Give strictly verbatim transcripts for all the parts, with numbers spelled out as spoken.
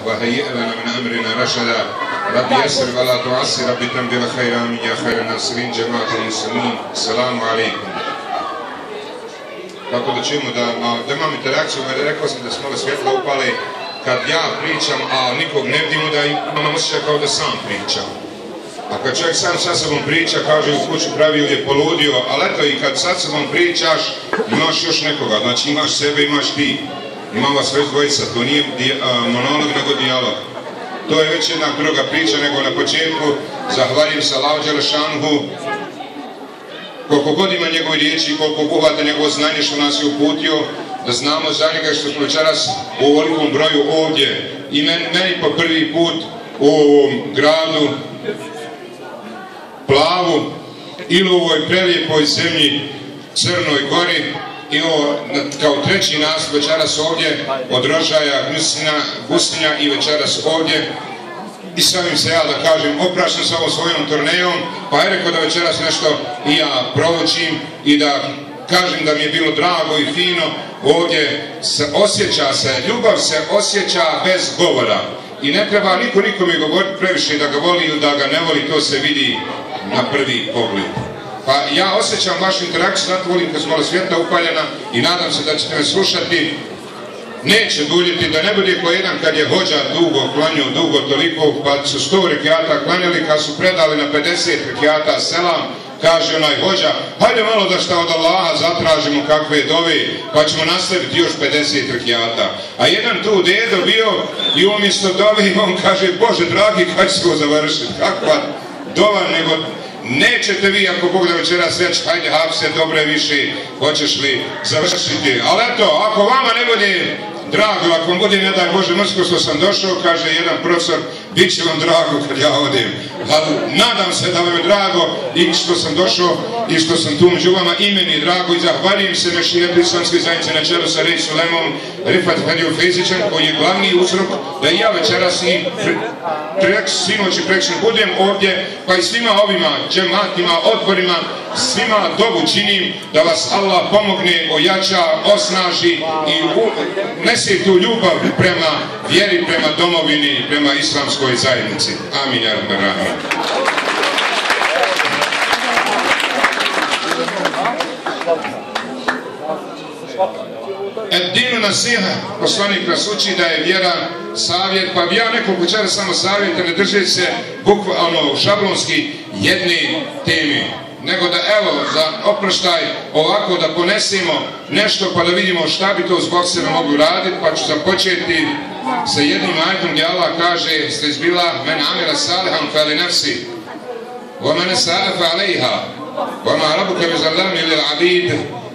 وهيئ لنا من أمرنا رشدا رب يسر ولا تعسر رب تنبل خيرا من يا خير الناصرين جماعة المسلمين السلام عليكم. Tako da ćemo da, da imam interakciju, rekao sam da smo ove svjetla upale kad ja pričam, a nikog ne vidimo, da imam osjećaj kao da sam pričam. A kad čovjek sam sa sobom priča, kaže u kuću pravi je poludio, ali eto i kad sa sobom pričaš, imaš još nekoga, znači imaš sebe, imaš ti. Imam vas već dvojica, to nije monolog nego dijalog. To je već jedna druga priča nego na početku. Zahvaljujem se Allahu Đelešanuhu. Koliko god ima njegove riječi, koliko obuhvata njegovo znanje što nas je uputio, da znamo za njega što smo večeras u ovolikom broju ovdje. I meni, meni po prvi put u ovom gradu Plavu ili u ovoj prelijepoj zemlji Crnoj Gori. I ovo kao treći nastup večeras ovdje od Rožaja, Gustinja i večeras ovdje. I samim se ja da kažem, oprašam se ovom svojom turnejom, pa je rekao da večeras nešto i ja provučim i da kažem da mi je bilo drago i fino. Ovdje se osjeća se, ljubav se osjeća bez govora. I ne treba niko nikome govoriti previše da ga voli ili da ga ne voli, to se vidi na prvi pogled. Pa ja osjećam vašu interakciju, zato volim kad su malo svjetla upaljena i nadam se da ćete me slušati. Neće duljiti, da ne bude ko jedan kad je hođa dugo klanio, dugo toliko, pa su sto rekiata klanjali, kad su predali na pedeset rekiata selam, kaže onaj hođa, hajde malo da šta od Allaha zatražimo kakve dove, pa ćemo nastaviti još pedeset rekiata. A jedan tu dedo bio i umjesto dove on kaže, Bože dragi, kad će se ovo završiti, kakva dova, nego nećete vi ako Bog da večeras reći, hajde hapse, dobre više, hoćeš li završiti. Ali eto, ako vama ne bude drago, ako vam bude, ne daj Bože, mrsko što sam došao, kaže jedan profesor, bit će vam drago kad ja odem. Ali nadam se da vam je drago i što sam došao i što sam tu među vama, i meni je drago i zahvaljujem se Mešijeti islamske zajednice na čelu sa Rej Sulemom Rifat Hadijofezićem, koji je glavni uzrok da i ja večeras i sinoć i prekšen budem ovdje, pa i svima ovima džematima, odborima, svima dobu činim da vas Allah pomogne, ojača, osnaži i nese tu ljubav prema vjeri, prema domovini, prema islamskoj zajednici. Amin, ja rabbal alamin. Ed-dinu nasiha, poslanik nas uči da je vjera savjet, pa bi ja nekoliko čara samo savjeta, ne drži se bukvalno šablonski jedne teme, nego da evo za oproštaj ovako da ponesemo nešto pa da vidimo šta bi to zbog sebe mogli raditi, pa ću započeti sa jednim ajetom gdje Allah kaže, ste izbila men amira salihan fa li nafsi wa men sa'a fa alejha wa ma rabuka bi zallami lil abid.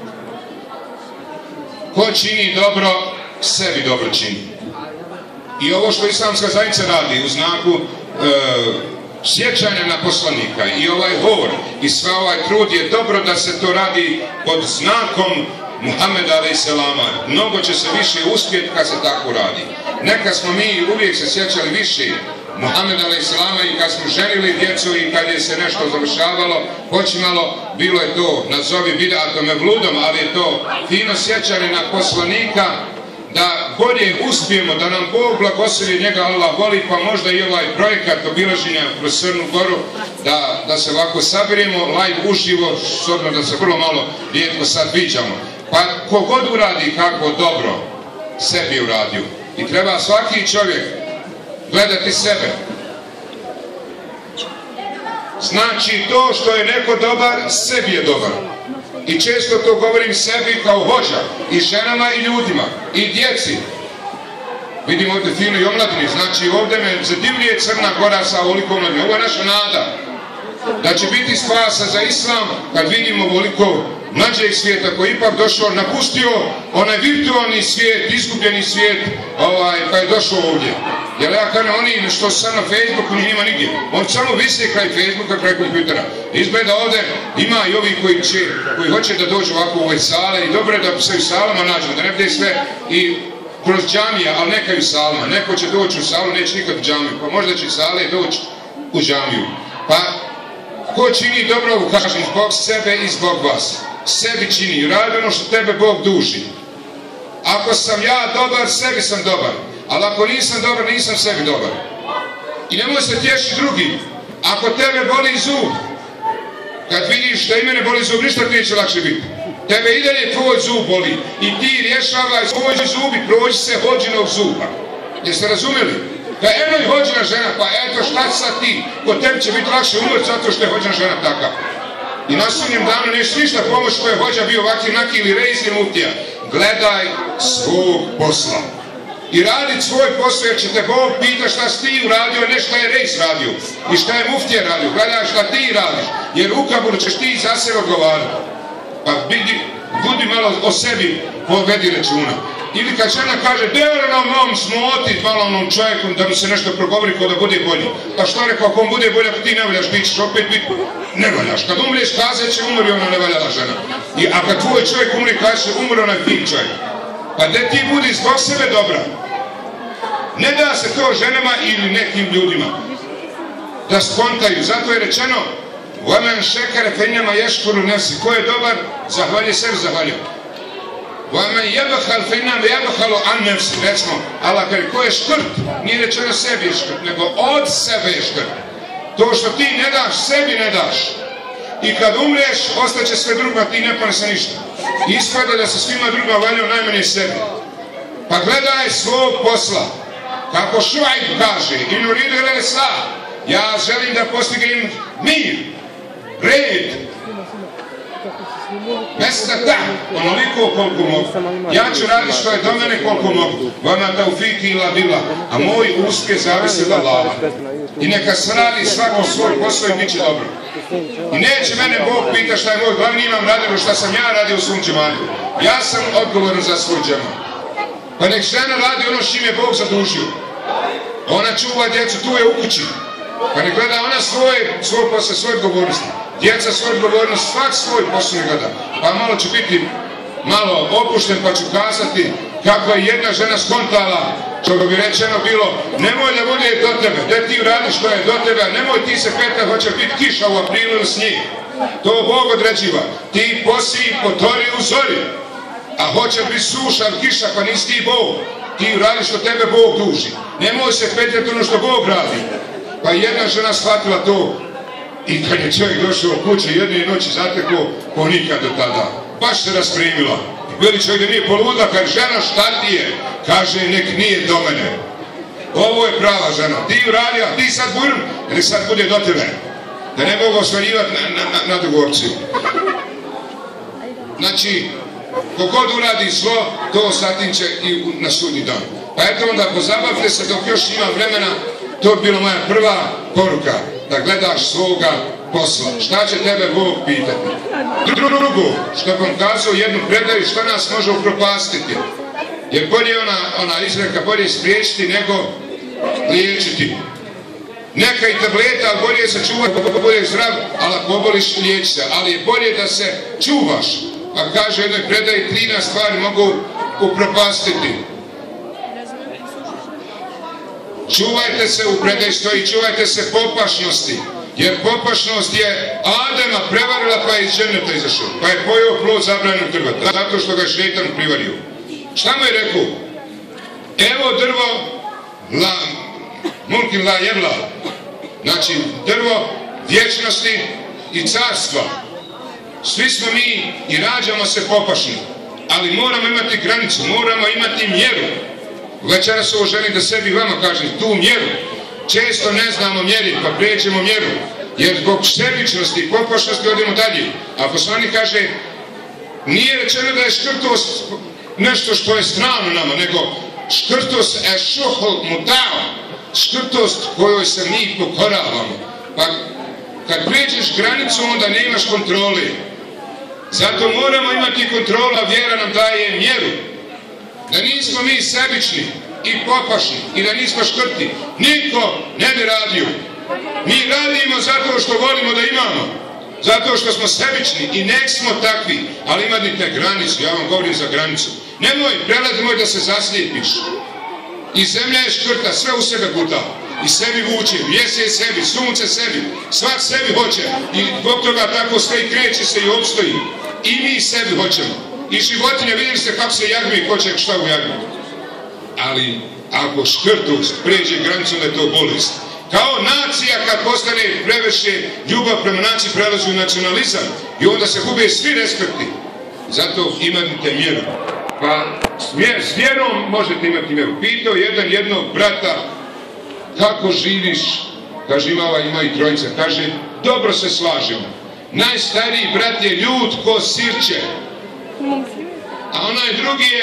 Ko čini dobro, sebi dobro čini. I ovo što islamska zajednica radi u znaku e, sjećanja na poslanika i ovaj hor i sva ovaj trud je dobro da se to radi pod znakom Muhameda alejhi selama. Mnogo će se više uspjeti kad se tako radi. Neka smo mi uvijek se sjećali više Muhameda alejhi selama i kad smo ženili djecu i kad je se nešto završavalo, počimalo, bilo je to, nazovi bidatom mevludom, ali je to fino sjećanje na poslanika, da bolje uspijemo, da nam Bog blagoslovi, njega Allah voli, pa možda i ovaj projekat obilaženja kroz Crnu Goru, da, da se ovako sabiremo, live uživo, s obzirom da se vrlo malo rijetko sad viđamo. Pa kogod uradi kako dobro, sebi uradio. I treba svaki čovjek gledati sebe. Znači to što je neko dobar, sebi je dobar. I često to govorim sebi kao hođa, i ženama i ljudima, i djeci. Vidimo ovdje fino i omladini, znači ovdje me zadivljuje Crna Gora sa ovolikom omladini. Ovo je naša nada, da će biti spasa za islam kad vidimo ovoliko mlađeg svijeta koji ipak došao, napustio onaj virtualni svijet, izgubljeni svijet, ovaj, pa je došao ovdje. Jer ja kažem, oni što su sad na Facebooku, njih nima nigdje. On samo visi kraj Facebooka, kraj kompjutera. Izgleda ovdje ima i ovi koji, će, koji hoće da dođu ovako u ove sale i dobro je da se u salama nađemo, da ne bude sve i kroz džamija, ali neka i u salama. Neko će doći u salu, neće nikad u džamiju, pa možda će sale doći u džamiju. Pa, ko čini dobro, kažem, zbog sebe i zbog vas. Sebi čini, radi ono što tebe Bog duži. Ako sam ja dobar, sebi sam dobar. Ali ako nisam dobar, nisam sebi dobar. I nemoj se tješiti drugim. Ako tebe boli zub, kad vidiš da i mene boli zub, ništa ti neće lakše biti. Tebe i dalje tvoj zub boli. I ti rješavaj svoj zub i prođi se hođinog zuba. Jeste razumjeli? Da eno je hođena žena, pa eto šta sad ti? Kod tebi će biti lakše umrt zato što je hođena žena takav. I na sudnjem danu neće ništa pomoć ko je hođa bio ovakvi naki ili rejs ili muftija. Gledaj svog posla. I radit svoj posao jer će te Bog pita šta si ti uradio, ne šta je rejs radio. I šta je muftija radio. Gledaj šta ti radiš. Jer u kaburu ćeš ti za sebe odgovarati. Pa budi, budi malo o sebi povedi računa. Ili kad žena kaže, delo mom smotit malo onom čovjeku da mi se nešto progovori ko da bude bolji. Pa što rekao, ako on bude bolji, ako ti ne valjaš, ti ćeš opet biti ne valjaš. Kad umriješ, kazat će umri ona nevaljala žena. I, a kad tvoj čovjek umri, kaže će umri onaj fin čovjek. Pa da ti budi zbog sebe dobra. Ne da se to ženama ili nekim ljudima da skontaju. Zato je rečeno Vamen šekere fenjama ješkuru nefsi. Ko je dobar, zahvalje sebi, zahvalje. Vamen jebahal fenjama jebahalu an nefsi. Recimo, Allah kaže, ko je škrt, nije rečeno sebi je škrt, nego od sebe je škrt. To što ti ne daš, sebi ne daš. I kad umreš, ostaće sve drugo, a ti ne ponese ništa. Ispada da se svima druga valjao najmanje sebi. Pa gledaj svog posla. Kako Šuajb kaže, inu ridele sa, ja želim da postignem mir, red, mesta tam, onoliko koliko mogu. Ja ću raditi što je do mene koliko mogu. Vama taufiki ila bila, a moj uspjeh zavisi od Allaha. I neka se radi svako svoj posao i bit će dobro. I neće mene Bog pita šta je moj glavni imam radio, šta sam ja radio u svom džematu. Ja sam odgovoran za svoj džemat. Pa nek žena radi ono s čim je Bog zadužio. Ona čuva djecu, tu je u kući. Pa ne gleda ona svoje, svoj posao, svoje odgovornosti. Djeca svoju odgovornost, svak svoj posao ne gleda. Pa malo ću biti malo opušten pa ću kazati kako je jedna žena skontala, što bi rečeno bilo, nemoj da bude do tebe, da ti uradiš što je do tebe, nemoj ti se peta, hoće biti kiša u aprilu ili snijeg. To Bog određiva. Ti posi potori u zori. A hoće biti suša ili kiša, pa nisi ti Bog. Ti radiš što tebe Bog duži. Nemoj se petljati ono što Bog radi. Pa jedna žena shvatila to. I kad je čovjek došao u kuće jedne noći zatekao, ko nikad do tada. Baš se raspremila. I bili čovjek da nije poludla, kaže žena šta ti je? Kaže nek nije do mene. Ovo je prava žena. Ti uradi, a ti sad budim, ili sad bude do tebe. Da ne mogu ostvarivati na, na, na, na drugorciju. Znači, kogod uradi zlo, to satim će i na sudnji dan. Pa eto onda pozabavite se dok još ima vremena, to je bila moja prva poruka, da gledaš svoga posla. Šta će tebe Bog pitati? Drugo, što vam kazao jednu predaju, što nas može upropastiti. Jer bolje ona, ona izreka, bolje spriječiti nego liječiti. Neka i tableta, ali bolje se čuvati, pa bolje zdrav, ali ako oboliš, liječi se. Ali je bolje da se čuvaš. Pa kaže jednoj predaji, trina stvari mogu upropastiti. Čuvajte se, u predaji stoji, čuvajte se popašnosti. Jer popašnost je Adema prevarila pa je iz dženeta izašao. Pa je pojeo plod zabranjenog drva, zato što ga je šejtan privario. Šta mu je rekao? Evo drvo, la, mulkin la jebla. Znači drvo vječnosti i carstva. Svi smo mi i rađamo se popašni, ali moramo imati granicu, moramo imati mjeru. Večeras ovo želim da sebi vama kažem, tu mjeru. Često ne znamo mjeri, pa prijeđemo mjeru. Jer zbog sebičnosti i popašnosti odemo dalje. A poslanik kaže, nije rečeno da je škrtost nešto što je strano nama, nego škrtost je šuhol mutava, škrtost kojoj se mi pokoravamo. Pa kad prijeđeš granicu, onda nemaš kontrole. Zato moramo imati kontrola, vjera nam daje mjeru. Da nismo mi sebični i popašni i da nismo škrti, niko ne bi radio. Mi radimo zato što volimo da imamo, zato što smo sebični i nek smo takvi, ali imate granicu, ja vam govorim za granicu. Nemoj, prelazi moj da se zaslijepiš. I zemlja je škrta, sve u sebe guta. I sebi vuče, mjese je sebi, sunce sebi, svak sebi hoće. I zbog toga tako sve i kreće se i opstoji. I mi sebi hoćemo. I životinje, vidjeli ste kako se jagmi i ko će šta u jagmi. Ali Ako škrtost pređe granicu, da je to bolest. Kao nacija kad postane previše ljubav prema naciji, prelazi u nacionalizam i onda se gube svi respekti. Zato imate mjeru. Pa s vjerom možete imati mjeru. Pitao jedan jednog brata kako živiš, kaže imala ima i trojica, kaže dobro se slažemo. Najstariji brat je ljud ko sirće, a onaj drugi je,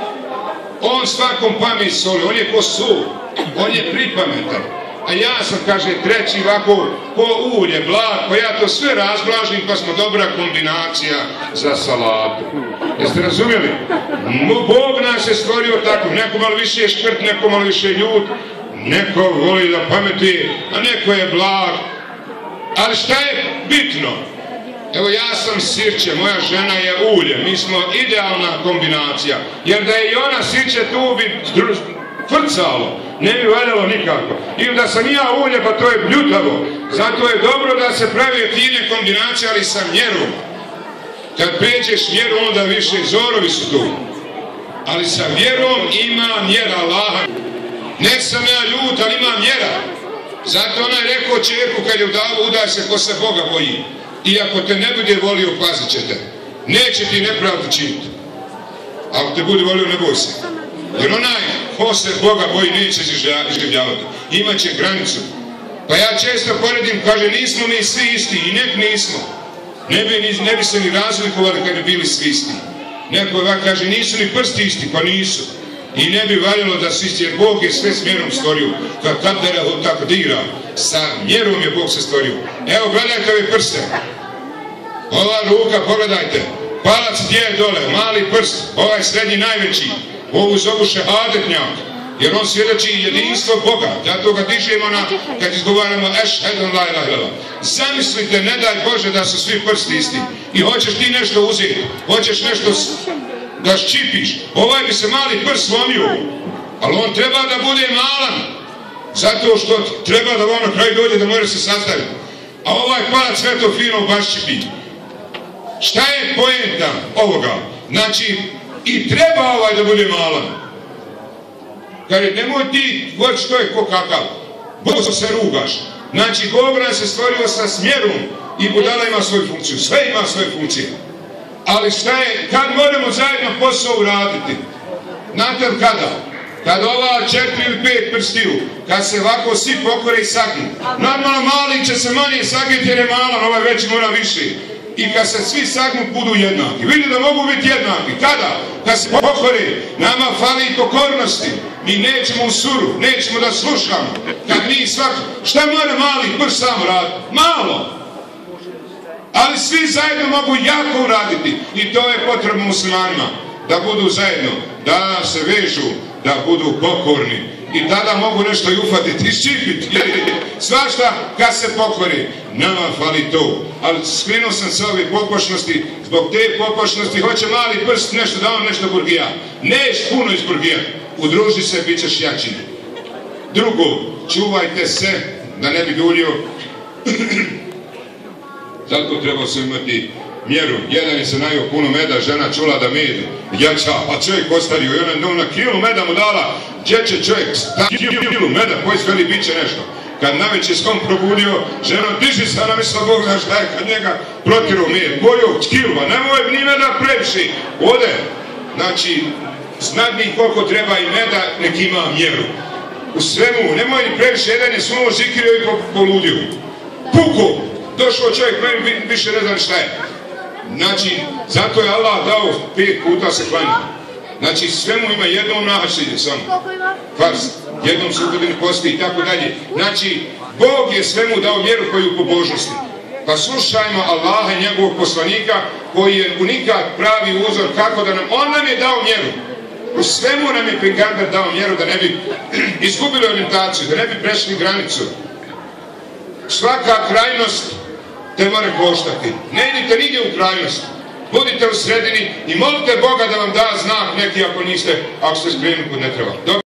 on svakom pamet soli, on je ko sul, on je pripametan. A ja sam, kaže, treći ovako ko ulje, blag, pa ja to sve razblažim, pa smo dobra kombinacija za salatu. Jeste razumjeli? Bog nas je stvorio tako, neko malo više je škrt, neko malo više je ljud, neko voli da pametuje, a neko je blag. Ali šta je bitno? Evo ja sam sirće, moja žena je ulje, mi smo idealna kombinacija, jer da je i ona sirće tu bi frcalo, ne bi valjalo nikako. Ili da sam ja ulje, pa to je bljutavo. Zato je dobro da se pravi fine kombinacije, ali sa mjerom. Kad pređeš mjeru, onda više zorovi su tu. Ali sa vjerom ima mjera Allaha. Ne sam ja ljut, ali ima mjera. Zato onaj rekao čerku kad je udavu, udaj se ko se Boga boji. I ako te ne bude volio, pazit će te. Neće ti nepravdu činiti. Ako te bude volio, ne boj se. Jer onaj ko se Boga boji neće življavati. Imaće granicu. Pa ja često poredim, kaže, nismo mi svi isti i nek nismo. Ne bi, ne bi se ni razlikovali kad bi bili svi isti. Neko ovak kaže, nisu ni prsti isti, pa nisu. I ne bi valjalo da su isti, jer Bog je sve s mjerom stvorio. Kad kadera tako dira, sa mjerom je Bog se stvorio. Evo, gledajte ove prste. Ova ruka, pogledajte. Palac gdje je dole, mali prst, ovaj srednji najveći. Ovu zovu šehadetnjak, jer on svjedoči jedinstvo Boga. Zato ga dižemo na, kad izgovaramo ešhedun la ilaha illallah. Zamislite, ne daj Bože da su svi prsti isti. I hoćeš ti nešto uzeti, hoćeš nešto da ščipiš. Ovaj bi se mali prst slomio, ali on treba da bude malan. Zato što treba da on na kraju dođe da može se sastaviti. A ovaj palac sve to fino baš čipi. Šta je poenta ovoga? Znači, i treba ovaj da bude malan. Kaže, nemoj ti goći što je ko kakav. Bozo se rugaš. Znači, Bog nas je stvorio sa smjerom i budala ima svoju funkciju. Sve ima svoje funkcije. Ali šta je, kad moramo zajedno posao uraditi? Znate li kada? Kad ova četiri ili pet prstiju, kad se ovako svi pokore i sagnu. Normalno mali će se manje sagniti jer je malan, ovaj veći mora više. I kad se svi sagnu, budu jednaki. Vidi da mogu biti jednaki. Kada? Kad se pokore, nama fali pokornosti. Mi nećemo u suru, nećemo da slušamo. Kad mi svaki, šta mora mali prst sam raditi? Malo. Ali svi zajedno mogu jako uraditi. I to je potrebno muslimanima. Da budu zajedno, da se vežu, da budu pokorni. I tada mogu nešto i ufatiti, iščipiti. Svašta kad se pokori, nama fali to. Ali skrenuo sam se ove popošnosti, zbog te popošnosti hoće mali prst nešto da on nešto burgija. Neš puno iz burgija. Udruži se, bit ćeš jači. Drugo, čuvajte se da ne bi duljio. Zato treba se imati mjeru. Jedan je se najio puno meda, žena čula da med jača, a čovjek ostario i ona na kilu meda mu dala. Gdje će čovjek staviti kilu meda, pojstveli bit će nešto. Kad naveće skom probudio, ženo diži se, ona misla Bog zna šta je, kad njega protirao med, pojao kilu, a nemoj ni meda previše. Ode, znači, znadni koliko treba i meda, nek ima mjeru. U svemu, nemoj ni previše, jedan je sunuo zikirio i poludio. Puko, došao čovjek, meni više ne znam šta je. Znači, zato je Allah dao pet puta se klanja. Znači, svemu ima jednom nahačenje samo. Fars, jednom se u godini posti i tako dalje. Znači, Bog je svemu dao mjeru koju u pobožnosti. Pa slušajmo Allaha i njegovog poslanika koji je unikat pravi uzor kako da nam, on nam je dao mjeru. U svemu nam je Pejgamber dao mjeru da ne bi izgubili orijentaciju, da ne bi prešli granicu. Svaka krajnost te mora koštati. Ne idite nigdje u krajnost. Budite u sredini i molite Boga da vam da znak neki ako niste, ako ste skrenuli kud ne treba.